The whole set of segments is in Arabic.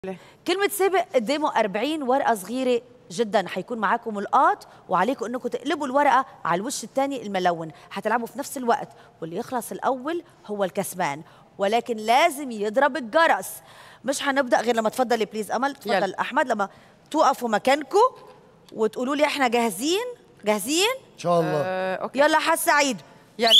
كلمة سابق قدامه 40 ورقة صغيرة جدا، حيكون معاكم ملقاط وعليكم انكم تقلبوا الورقة على الوش الثاني الملون، حتلعبوا في نفس الوقت واللي يخلص الأول هو الكسبان، ولكن لازم يضرب الجرس. مش حنبدأ غير لما تفضلي بليز أمل، تفضل أحمد، لما توقفوا مكانكم وتقولوا لي احنا جاهزين؟ جاهزين؟ إن شاء الله. أوكي. يلا حس سعيد. يلا.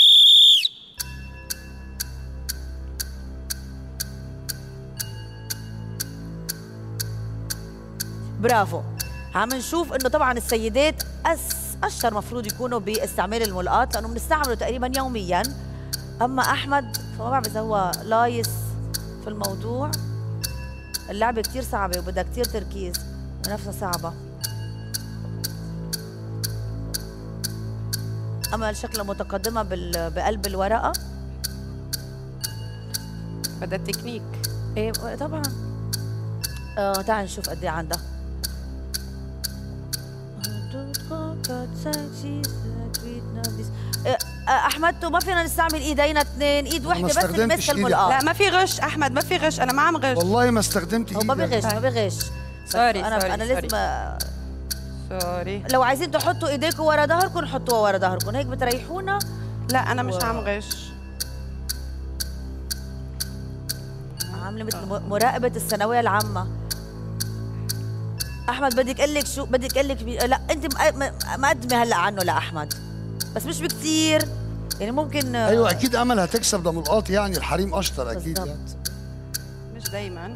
برافو. عم نشوف انه طبعا السيدات اشطر مفروض يكونوا باستعمال الملقاط لانه بنستعمله تقريبا يوميا، اما احمد فما بعرف اذا هو لايص في الموضوع. اللعبه كثير صعبه وبدها كثير تركيز ونفسها صعبه. امل شكلها متقدمه بقلب الورقه. بدها تكنيك. ايه طبعا. تعال نشوف قد ايه عندها. احمد ما فينا نستعمل ايدينا اثنين، ايد وحده بس تمسك الملقاط. لا ما في غش احمد، ما في غش، انا ما عم غش والله ما استخدمت ايدي. ما بغش ما بغش. سوري انا لازم سوري. لو عايزين تحطوا ايديكم ورا ظهركم حطوها ورا ظهركم، هيك بتريحونا. لا انا مش عم غش. عامله مثل مراقبه الثانويه العامه. احمد بدك اقول لك شو بدك اقول لك لا انت مقدمه هلا عنه لاحمد، بس مش بكثير يعني ممكن. ايوه اكيد امل هتكسب، ده ملقاط يعني الحريم اشطر اكيد يعني. مش دايما.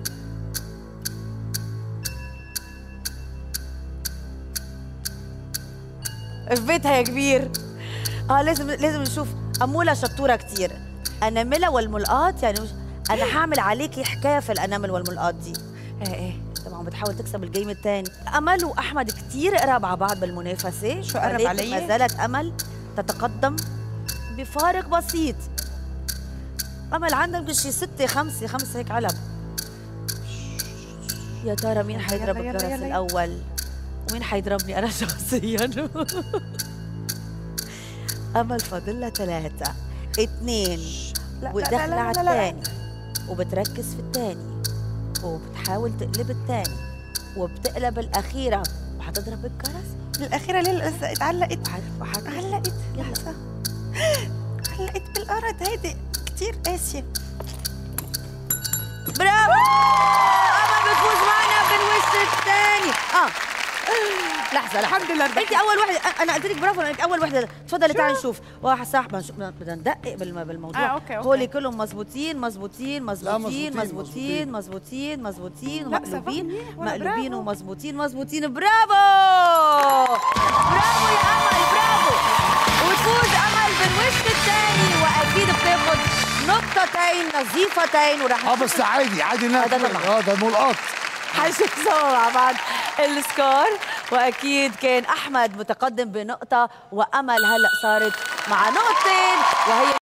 في بيتها يا كبير. لازم نشوف. اموله شطوره كثير. اناملها والملقاط يعني انا هعمل عليكي حكايه في الانامل والملقاط دي. ايه طبعا بتحاول تكسب الجيم الثاني. امل واحمد كثير قراب على بعض بالمنافسه. شو قرب علي؟ ما زالت امل تتقدم بفارق بسيط. امل عندها يمكن شي 6-5 هيك علب. يا ترى مين حيضرب الجرس الاول ومين حيضربني انا شخصيا؟ امل فاضل لها 3 2 وداخله على الثاني وبتركز في الثاني وبتحاول تقلب الثاني وبتقلب الاخيره وحتضرب الجرس. الاخيره ليه اتعلقت؟ علقت لحظه. علقت بالارض. هيدي كثير قاسيه. برافو. امل بتفوز معنا بالوش الثاني. لحظة الحمد لله. انت اول وحده. انا قلت لك برافو لانك اول وحده. تفضلي تعالي نشوف. واحد صح بدنا ندقق بالموضوع. أوكي. هولي كلهم مظبوطين مظبوطين مظبوطين مظبوطين مظبوطين مظبوطين مقلوبين مقلوبين ومظبوطين مظبوطين. برافو برافو يا امل برافو. وتفوز امل بالوش الثاني واكيد بتاخذ نقطتين نظيفتين وراح بس عادي ده ملقاط. حنشوف سوا مع بعض السكور. واكيد كان احمد متقدم بنقطه وامل هلا صارت مع نقطتين وهي